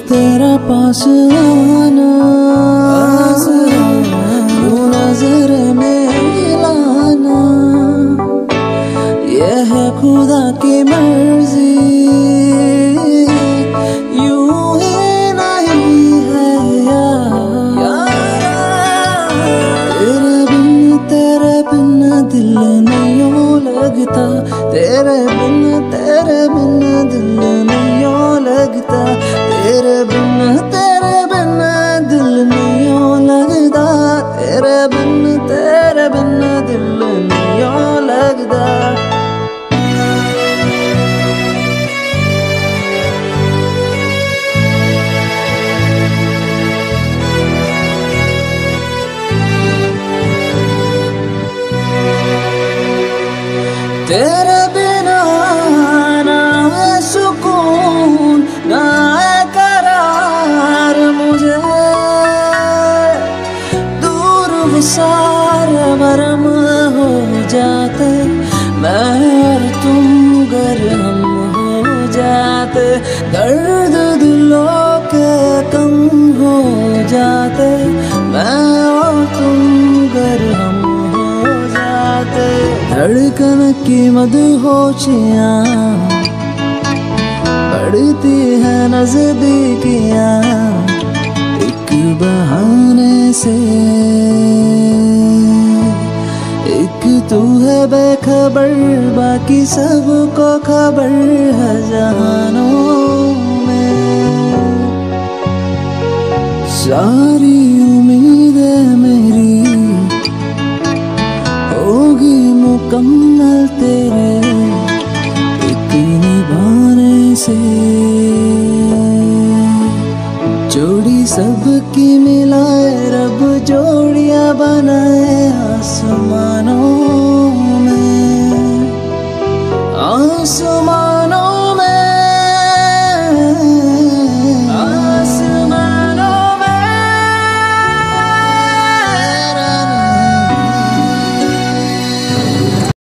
तेरा पास आना, तू नजर में लाना, ये है खुदा की मर्जी, यूं ही नहीं है यार। तेरे बिन दिल नहीं लगता, तेरे बिन दिल नहीं लगता, तेरे बिन दिल नहीं लगता, तेरे बिन दिल नहीं लगता। तेरे बिना ना है सुकून, ना है करार मुझे, दूर विसार भरम हो जाते, मैं और तुम गर हम हो जाते, दर्द दिलों के कम हो जाते, मैं और तुम गर हम हो जाते। धड़कन की मदहोशियाँ बढ़ती है नजदीकियाँ, एक बहाने से, एक तू है बेखबर, बाकी सबको खबर है जहानों में। सारी उम्मीदें मेरी होगी मुकम्मल तेरे एक निभाने से, जोड़ी सबकी मिलाए रब जोड़ियां बनाए आसमानों में, आंसू